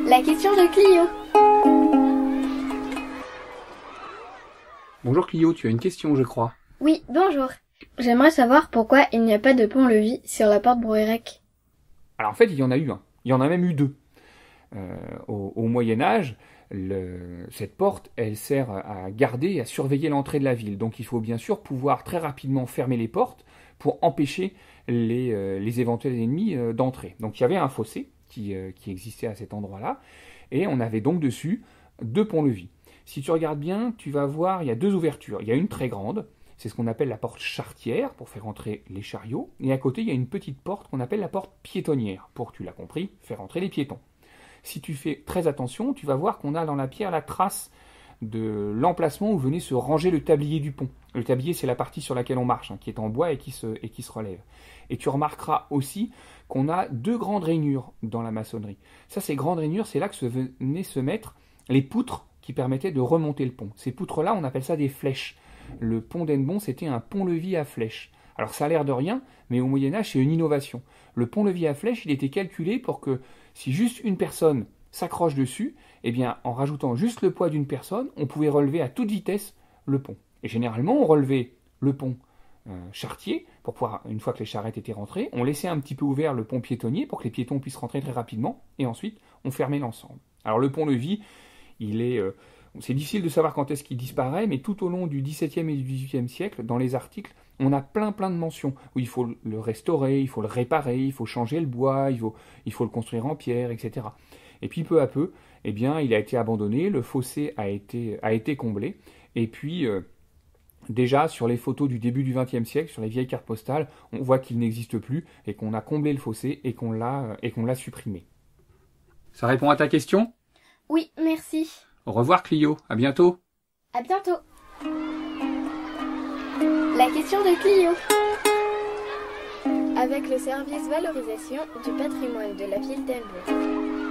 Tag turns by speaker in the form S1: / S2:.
S1: La question de Clio.
S2: Bonjour Clio, tu as une question je crois.
S1: Oui, bonjour. J'aimerais savoir pourquoi il n'y a pas de pont-levis sur la porte Broérec.
S2: Alors en fait il y en a eu un, il y en a même eu deux. Au Moyen-Âge, cette porte, elle sert à garder et à surveiller l'entrée de la ville. Donc il faut bien sûr pouvoir très rapidement fermer les portes pour empêcher les éventuels ennemis d'entrer. Donc il y avait un fossé qui existait à cet endroit-là, et on avait donc dessus deux ponts-levis. Si tu regardes bien, tu vas voir, il y a deux ouvertures. Il y a une très grande, c'est ce qu'on appelle la porte charretière, pour faire entrer les chariots, et à côté il y a une petite porte qu'on appelle la porte piétonnière, pour, tu l'as compris, faire entrer les piétons. Si tu fais très attention, tu vas voir qu'on a dans la pierre la trace de l'emplacement où venait se ranger le tablier du pont. Le tablier, c'est la partie sur laquelle on marche, qui est en bois et qui se relève. Et tu remarqueras aussi qu'on a deux grandes rainures dans la maçonnerie. Ça, ces grandes rainures, c'est là que venaient se mettre les poutres qui permettaient de remonter le pont. Ces poutres-là, on appelle ça des flèches. Le pont d'Hennebont, c'était un pont-levis à flèches. Alors ça a l'air de rien, mais au Moyen-Âge, c'est une innovation. Le pont-levis à flèches, il était calculé pour que si juste une personne s'accroche dessus, eh bien, en rajoutant juste le poids d'une personne, on pouvait relever à toute vitesse le pont. Et généralement, on relevait le pont charretier, pour pouvoir, une fois que les charrettes étaient rentrées, on laissait un petit peu ouvert le pont piétonnier pour que les piétons puissent rentrer très rapidement, et ensuite, on fermait l'ensemble. Alors le pont-levis, c'est difficile de savoir quand est-ce qu'il disparaît, mais tout au long du XVIIe et du XVIIIe siècle, dans les articles, on a plein de mentions où il faut le restaurer, il faut le réparer, il faut changer le bois, il faut le construire en pierre, etc. Et puis peu à peu, eh bien, il a été abandonné, le fossé a été comblé, et puis déjà sur les photos du début du XXe siècle, sur les vieilles cartes postales, on voit qu'il n'existe plus et qu'on a comblé le fossé et qu'on l'a supprimé. Ça répond à ta question ?
S1: Oui, merci.
S2: Au revoir Clio, à bientôt.
S1: À bientôt. La question de Clio. Avec le service valorisation du patrimoine de la ville d'Hennebont.